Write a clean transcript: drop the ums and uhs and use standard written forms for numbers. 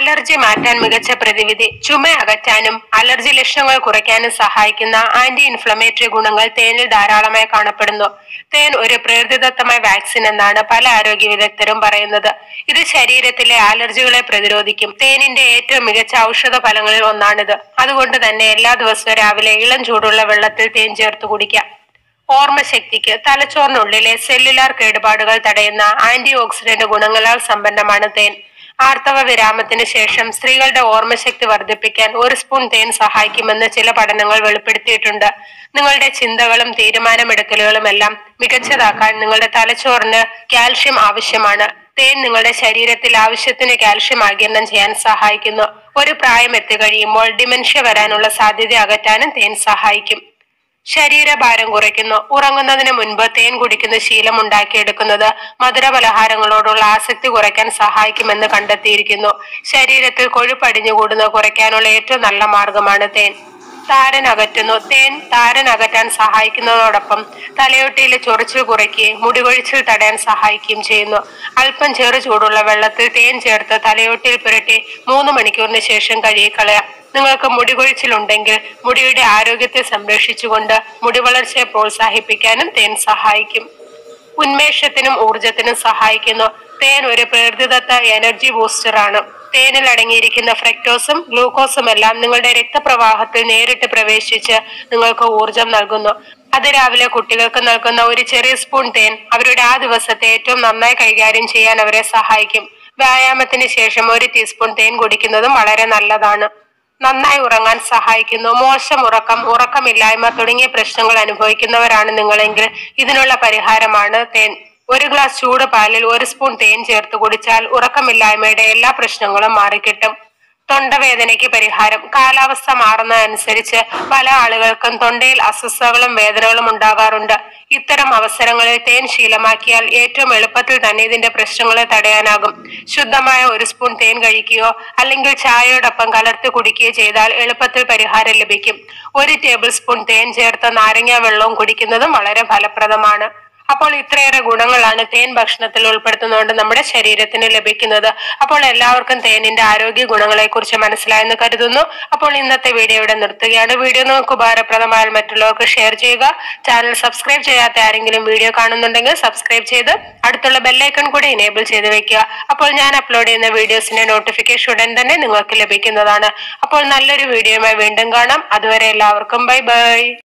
Allergy മാറ്റാൻ മികച്ച പ്രതിവിധി. ചുമ അകറ്റാനും അലർജി ലക്ഷണങ്ങൾ കുറയ്ക്കാനും സഹായിക്കുന്ന ആന്റി ഇൻഫ്ലമേറ്ററി ഗുണങ്ങൾ തേനിൽ ധാരാളമായി കാണപ്പെടുന്നു. തേൻ ഒരു പ്രകൃതിദത്തമായ വാക്സിൻ എന്നാണ് പല ആരോഗ്യ വിദഗ്ധരും പറയുന്നത്. ഇത് ശരീരത്തിലെ അലർജികളെ പ്രതിരോധിക്കും. തേനിന്റെ ഏറ്റവും മികച്ച ഔഷധ ഫലങ്ങളിൽ ഒന്നാണിത്. അതുകൊണ്ട് തന്നെ എല്ലാ ദിവസവും രാവിലെ ഇളം ചൂടുള്ള വെള്ളത്തിൽ തേൻ ചേർത്ത് കുടിക്കാം. ഓർമ്മശക്തിക്ക് തലച്ചോറിനുള്ളിലെ സെല്ലുലാർ കേടുപാടുകൾ തടയുന്ന ആന്റി ഓക്സിഡന്റ് ഗുണങ്ങളാൽ സമ്പന്നമാണ് തേൻ. ആർത്തവ വിരാമത്തിന് ശേഷം സ്ത്രീകളുടെ ഓർമ്മശക്തി വർദ്ധിപ്പിക്കാൻ 1 സ്പൂൺ തേൻ സഹായിക്കുമെന്ന് ചില പഠനങ്ങൾ വെളിപ്പെടുത്തിയിട്ടുണ്ട്. നിങ്ങളുടെ ചിന്തകളും തീരുമാനമെടുക്കലുകളും എല്ലാം മികച്ചതാക്കാൻ നിങ്ങളുടെ തലച്ചോറിന് കാൽഷ്യം ആവശ്യമാണ്. തേൻ നിങ്ങളുടെ ശരീരത്തിൽ ആവശ്യത്തിന് കാൽഷ്യം ആഗിരണം ചെയ്യാൻ സഹായിക്കുന്നു. ഒരു പ്രായം എത്തിക്കഴിയുമ്പോൾ ഡിമെൻഷ്യ വരാനുള്ള സാധ്യത അകറ്റാനും തേൻ സഹായിക്കും. ശരീരഭാരം കുറയ്ക്കുന്നു. ഉറങ്ങുന്നതിന് മുൻപ് തേൻ കുടിക്കുന്ന ശീലം ഉണ്ടാക്കിയെടുക്കുന്നത് മധുര പലഹാരങ്ങളോടുള്ള ആസക്തി കുറയ്ക്കാൻ സഹായിക്കുമെന്ന് കണ്ടെത്തിയിരിക്കുന്നു. ശരീരത്തിൽ കൊഴുപ്പ് അടിഞ്ഞുകൂടുന്നത് കുറയ്ക്കാനുള്ള ഏറ്റവും നല്ല മാർഗമാണ് തേൻ. താരൻ അകറ്റുന്നു. തേൻ താരൻ അകറ്റാൻ സഹായിക്കുന്നതോടൊപ്പം തലയോട്ടിയിലെ ചൊറിച്ചിൽ കുറയ്ക്കുകയും മുടികൊഴിച്ചിൽ തടയാൻ സഹായിക്കുകയും ചെയ്യുന്നു. അല്പം ചെറു ചൂടുള്ള വെള്ളത്തിൽ തേൻ ചേർത്ത് തലയോട്ടിയിൽ പുരട്ടി 3 മണിക്കൂറിന് ശേഷം കഴുകിക്കളയാം. നിങ്ങൾക്ക് മുടികൊഴിച്ചിലുണ്ടെങ്കിൽ മുടിയുടെ ആരോഗ്യത്തെ സംരക്ഷിച്ചുകൊണ്ട് മുടി വളർച്ചയെ പ്രോത്സാഹിപ്പിക്കാനും തേൻ സഹായിക്കും. ഉന്മേഷത്തിനും ഊർജത്തിനും സഹായിക്കുന്നു. തേൻ ഒരു പ്രകൃതിദത്ത എനർജി ബൂസ്റ്റർ ആണ്. തേനിൽ അടങ്ങിയിരിക്കുന്ന ഫ്രക്ടോസും ഗ്ലൂക്കോസും എല്ലാം നിങ്ങളുടെ രക്തപ്രവാഹത്തിൽ നേരിട്ട് പ്രവേശിച്ച് നിങ്ങൾക്ക് ഊർജം നൽകുന്നു. അതിരാവിലെ കുട്ടികൾക്ക് നൽകുന്ന ഒരു ചെറിയ സ്പൂൺ തേൻ അവരുടെ ആ ദിവസത്തെ ഏറ്റവും നന്നായി കൈകാര്യം ചെയ്യാൻ അവരെ സഹായിക്കും. വ്യായാമത്തിന് ശേഷം 1 ടീസ്പൂൺ തേൻ കുടിക്കുന്നതും വളരെ നല്ലതാണ്. നന്നായി ഉറങ്ങാൻ സഹായിക്കുന്നു. മോശം ഉറക്കം, ഉറക്കമില്ലായ്മ തുടങ്ങിയ പ്രശ്നങ്ങൾ അനുഭവിക്കുന്നവരാണ് നിങ്ങളെങ്കിൽ ഇതിനുള്ള പരിഹാരമാണ് തേൻ. 1 ഗ്ലാസ് ചൂട് പാലിൽ 1 സ്പൂൺ തേൻ ചേർത്ത് കുടിച്ചാൽ ഉറക്കമില്ലായ്മയുടെ എല്ലാ പ്രശ്നങ്ങളും മാറിക്കിട്ടും. തൊണ്ടവേദനയ്ക്ക് പരിഹാരം. കാലാവസ്ഥ മാറുന്നതനുസരിച്ച് പല ആളുകൾക്കും തൊണ്ടയിൽ അസ്വസ്ഥതകളും വേദനകളും ഉണ്ടാകാറുണ്ട്. ഇത്തരം അവസരങ്ങളിൽ തേൻ ശീലമാക്കിയാൽ ഏറ്റവും എളുപ്പത്തിൽ തന്നെ ഇതിന്റെ പ്രശ്നങ്ങളെ തടയാനാകും. ശുദ്ധമായ 1 സ്പൂൺ തേൻ കഴിക്കുകയോ അല്ലെങ്കിൽ ചായയോടൊപ്പം കലർത്തി കുടിക്കുകയോ ചെയ്താൽ എളുപ്പത്തിൽ പരിഹാരം ലഭിക്കും. 1 ടേബിൾ സ്പൂൺ തേൻ ചേർത്ത് നാരങ്ങ വെള്ളവും കുടിക്കുന്നതും വളരെ ഫലപ്രദമാണ്. അപ്പോൾ ഇത്രയേറെ ഗുണങ്ങളാണ് തേൻ ഭക്ഷണത്തിൽ ഉൾപ്പെടുത്തുന്നതുകൊണ്ട് നമ്മുടെ ശരീരത്തിന് ലഭിക്കുന്നത്. അപ്പോൾ എല്ലാവർക്കും തേനിന്റെ ആരോഗ്യ ഗുണങ്ങളെ കുറിച്ച് മനസ്സിലായെന്ന് കരുതുന്നു. അപ്പോൾ ഇന്നത്തെ വീഡിയോ ഇവിടെ നിർത്തുകയാണ്. വീഡിയോ നിങ്ങൾക്ക് ഉപകാരപ്രദമായാൽ മറ്റുള്ളവർക്ക് ഷെയർ ചെയ്യുക. ചാനൽ സബ്സ്ക്രൈബ് ചെയ്യാത്ത ആരെങ്കിലും വീഡിയോ കാണുന്നുണ്ടെങ്കിൽ സബ്സ്ക്രൈബ് ചെയ്ത് അടുത്തുള്ള ബെല്ലൈക്കൺ കൂടി എനേബിൾ ചെയ്ത് വെക്കുക. അപ്പോൾ ഞാൻ അപ്ലോഡ് ചെയ്യുന്ന വീഡിയോസിന്റെ നോട്ടിഫിക്കേഷൻ ഉടൻ തന്നെ നിങ്ങൾക്ക് ലഭിക്കുന്നതാണ്. അപ്പോൾ നല്ലൊരു വീഡിയോയുമായി വീണ്ടും കാണാം. അതുവരെ എല്ലാവർക്കും ബൈ ബൈ.